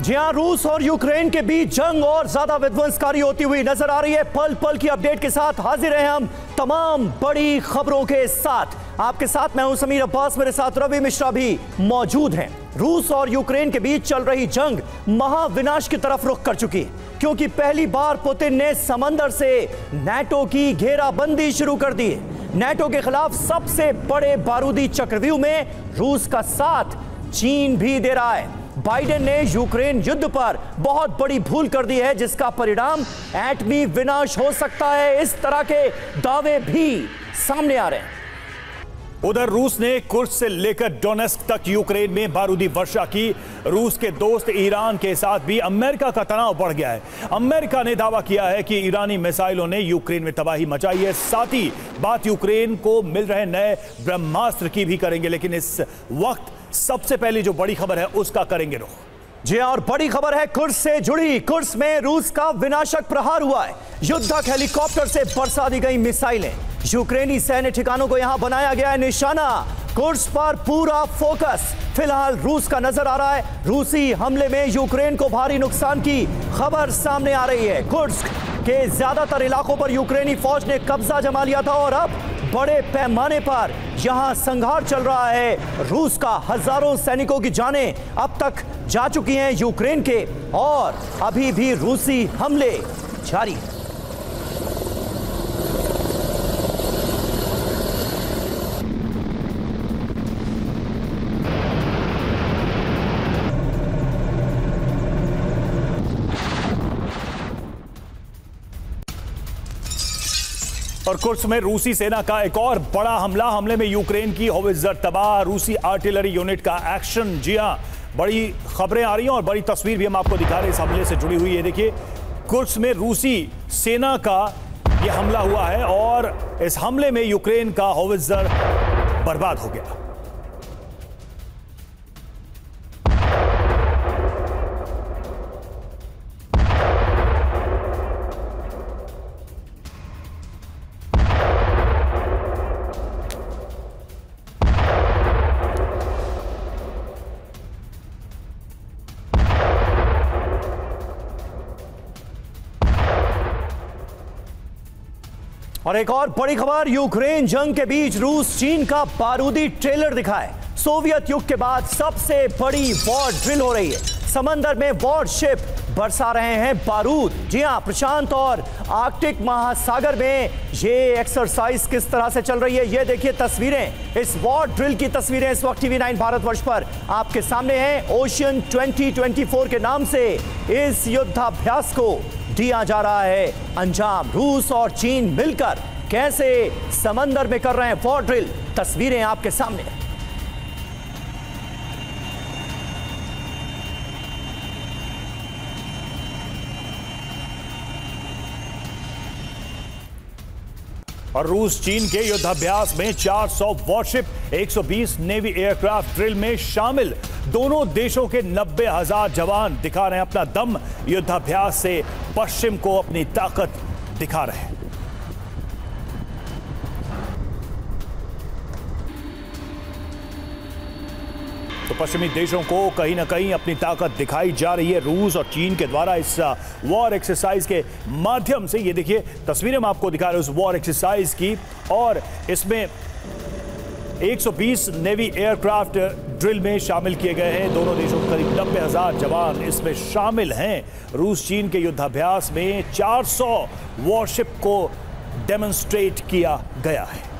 जी हां, रूस और यूक्रेन के बीच जंग और ज्यादा विध्वंसकारी होती हुई नजर आ रही है। पल पल की अपडेट के साथ हाजिर हैं हम तमाम बड़ी खबरों के साथ। आपके साथ मैं हूं समीर अब्बास, मेरे साथ रवि मिश्रा भी मौजूद हैं। रूस और यूक्रेन के बीच चल रही जंग महाविनाश की तरफ रुख कर चुकी है, क्योंकि पहली बार पुतिन ने समंदर से नाटो की घेराबंदी शुरू कर दी है। नाटो के खिलाफ सबसे बड़े बारूदी चक्रव्यूह में रूस का साथ चीन भी दे रहा है। बाइडेन ने यूक्रेन युद्ध पर बहुत बड़ी भूल कर दी है, जिसका परिणाम एटमी विनाश हो सकता है। इस तरह के दावे भी सामने आ रहे हैं। उधर रूस ने कुर्स्क से लेकर डोनेस्क तक यूक्रेन में बारूदी वर्षा की। रूस के दोस्त ईरान के साथ भी अमेरिका का तनाव बढ़ गया है। अमेरिका ने दावा किया है कि ईरानी मिसाइलों ने यूक्रेन में तबाही मचाई है। साथ ही बात यूक्रेन को मिल रहे नए ब्रह्मास्त्र की भी करेंगे, लेकिन इस वक्त सबसे पहले जो बड़ी खबर है उसका करेंगे रुख। जी और बड़ी खबर है कुर्स्क से जुड़ी। कुर्स्क में रूस का विनाशक प्रहार हुआ है। युद्धक हेलीकॉप्टर से बरसा दी गई मिसाइलें। यूक्रेनी सैन्य ठिकानों को यहां बनाया गया है निशाना। कुर्स्क पर पूरा फोकस फिलहाल रूस का नजर आ रहा है। रूसी हमले में यूक्रेन को भारी नुकसान की खबर सामने आ रही है। कुर्स्क के ज्यादातर इलाकों पर यूक्रेनी फौज ने कब्जा जमा लिया था और अब बड़े पैमाने पर यहां संघार चल रहा है। रूस का हजारों सैनिकों की जानें अब तक जा चुकी हैं यूक्रेन के, और अभी भी रूसी हमले जारी हैं। और कुर्स्क में रूसी सेना का एक और बड़ा हमले में यूक्रेन की होवित्जर तबाह, रूसी आर्टिलरी यूनिट का एक्शन। जी हां, बड़ी खबरें आ रही हैं और बड़ी तस्वीर भी हम आपको दिखा रहे हैं इस हमले से जुड़ी हुई है। देखिए, कुर्स्क में रूसी सेना का यह हमला हुआ है और इस हमले में यूक्रेन का होवित्जर बर्बाद हो गया। और एक और बड़ी खबर, यूक्रेन जंग के बीच रूस चीन का बारूदी ट्रेलर दिखाए। सोवियत युग के बाद सबसे बड़ी वॉर ड्रिल हो रही है। समंदर में वॉरशिप बरसा रहे हैं बारूद। जी हां, प्रशांत और आर्कटिक महासागर में ये एक्सरसाइज किस तरह से चल रही है, ये देखिए तस्वीरें। इस वॉर ड्रिल की तस्वीरें इस वक्त TV9 भारतवर्ष पर आपके सामने हैं। ओशियन 2024 के नाम से इस युद्धाभ्यास को दिया जा रहा है अंजाम। रूस और चीन मिलकर कैसे समंदर में कर रहे हैं वॉर ड्रिल, तस्वीरें आपके सामने। और रूस चीन के युद्धाभ्यास में 400 वॉरशिप, 120 नेवी एयरक्राफ्ट ड्रिल में शामिल। दोनों देशों के 90,000 जवान दिखा रहे हैं अपना दम। युद्धाभ्यास से पश्चिम को अपनी ताकत दिखा रहे हैं। तो पश्चिमी देशों को कहीं ना कहीं अपनी ताकत दिखाई जा रही है रूस और चीन के द्वारा इस वॉर एक्सरसाइज के माध्यम से। ये देखिए तस्वीरें हम आपको दिखा रहे हैं उस वॉर एक्सरसाइज की, और इसमें 120 नेवी एयरक्राफ्ट ड्रिल में शामिल किए गए हैं। दोनों देशों के करीब 90,000 जवान इसमें शामिल हैं। रूस चीन के युद्धाभ्यास में 400 वॉरशिप को डेमोन्स्ट्रेट किया गया है।